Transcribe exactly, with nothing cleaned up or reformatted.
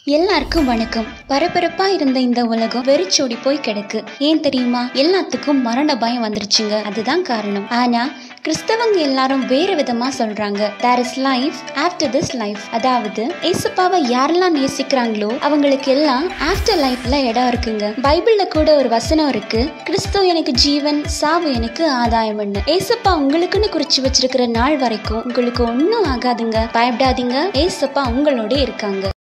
எல்லாருக்கும் வணக்கம். பரபரப்பா இருந்த இந்த உலகம் வெறிச்சோடி போய் கிடக்கு. ஏன் தெரியுமா? எல்லாத்துக்கும் மரண பயம் வந்துருச்சுங்க. அதுதான் காரணம். ஆனா கிறிஸ்தவங்க எல்லாரும் வேற விதமா சொல்றாங்க. there is life after this life. அதாவது ஏசப்பாவை யாரெல்லாம் நேசிக்கிறாங்களோ அவங்களுக்கு எல்லாம் ஆஃப்டர் லைஃப்ல இடம் இருக்குங்க. பைபிள்ல கூட ஒரு வசனம் இருக்கு, கிறிஸ்து எனக்கு ஜீவன், சாவு எனக்கு ஆதாயம்னு. ஏசப்பா உங்களுக்குன்னு குறிச்சு வச்சிருக்கிற நாள் வரைக்கும் உங்களுக்கு ஒன்னும் ஆகாதுங்க. பயப்படாதீங்க, ஏசப்பா உங்களோட இருக்காங்க.